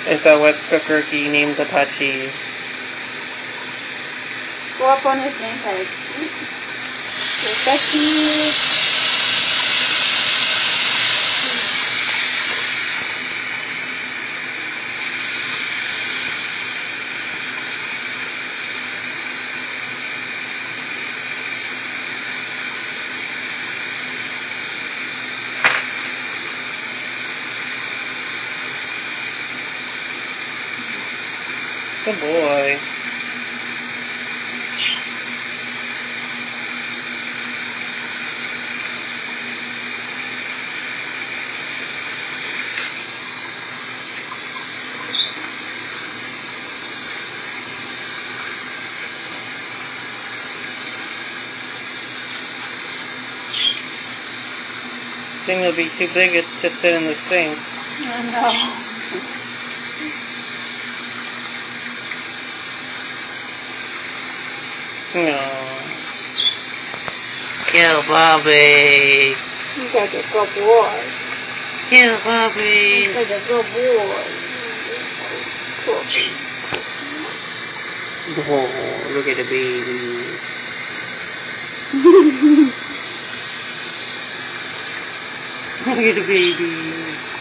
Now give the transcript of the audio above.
Is that what Schipperke named Itachi? Go up on his name tag. Itachi. Good boy. Thing will be too big to sit in the sink. Oh no. No. Kill Bobby. He's like a good boy. Kill Bobby. He's like a good boy. Oh, look at the baby. Look at the baby.